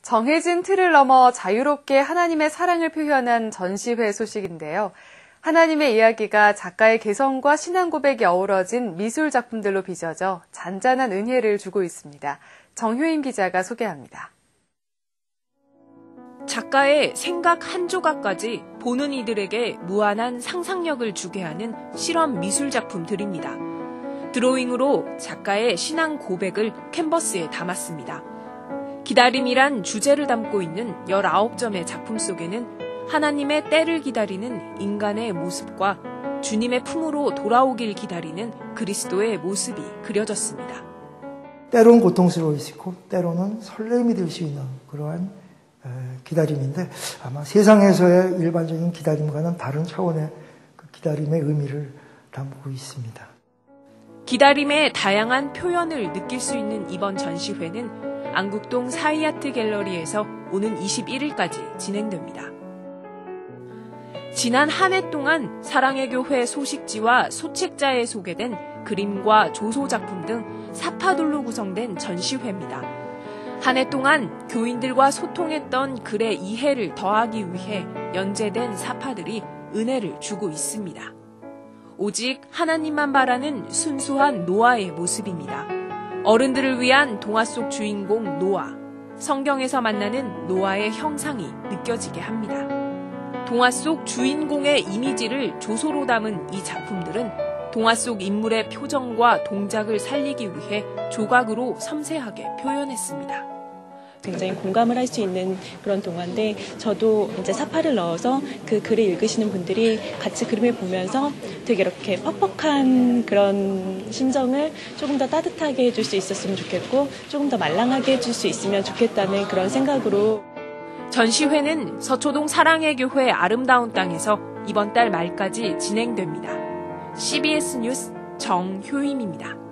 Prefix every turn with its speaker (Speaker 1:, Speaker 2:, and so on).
Speaker 1: 정해진 틀을 넘어 자유롭게 하나님의 사랑을 표현한 전시회 소식인데요. 하나님의 이야기가 작가의 개성과 신앙 고백이 어우러진 미술 작품들로 빚어져 잔잔한 은혜를 주고 있습니다. 정효임 기자가 소개합니다.
Speaker 2: 작가의 생각 한 조각까지 보는 이들에게 무한한 상상력을 주게 하는 실험 미술 작품들입니다. 드로잉으로 작가의 신앙 고백을 캔버스에 담았습니다. 기다림이란 주제를 담고 있는 19점의 작품 속에는 하나님의 때를 기다리는 인간의 모습과 주님의 품으로 돌아오길 기다리는 그리스도의 모습이 그려졌습니다.
Speaker 3: 때로는 고통스러울 수 있고 때로는 설렘이 될 수 있는 그러한 기다림인데 아마 세상에서의 일반적인 기다림과는 다른 차원의 그 기다림의 의미를 담고 있습니다.
Speaker 2: 기다림의 다양한 표현을 느낄 수 있는 이번 전시회는 안국동 사이아트 갤러리에서 오는 21일까지 진행됩니다. 지난 한 해 동안 사랑의 교회 소식지와 소책자에 소개된 그림과 조소 작품 등 사파들로 구성된 전시회입니다. 한 해 동안 교인들과 소통했던 글의 이해를 더하기 위해 연재된 사파들이 은혜를 주고 있습니다. 오직 하나님만 바라는 순수한 노아의 모습입니다. 어른들을 위한 동화 속 주인공 노아, 성경에서 만나는 노아의 형상이 느껴지게 합니다. 동화 속 주인공의 이미지를 조소로 담은 이 작품들은 동화 속 인물의 표정과 동작을 살리기 위해 조각으로 섬세하게 표현했습니다.
Speaker 4: 굉장히 공감을 할 수 있는 그런 동화인데 저도 이제 사파를 넣어서 그 글을 읽으시는 분들이 같이 그림을 보면서 되게 이렇게 퍽퍽한 그런 심정을 조금 더 따뜻하게 해줄 수 있었으면 좋겠고 조금 더 말랑하게 해줄 수 있으면 좋겠다는 그런 생각으로
Speaker 2: 전시회는 서초동 사랑의 교회 아름다운 땅에서 이번 달 말까지 진행됩니다. CBS 뉴스 정효임입니다.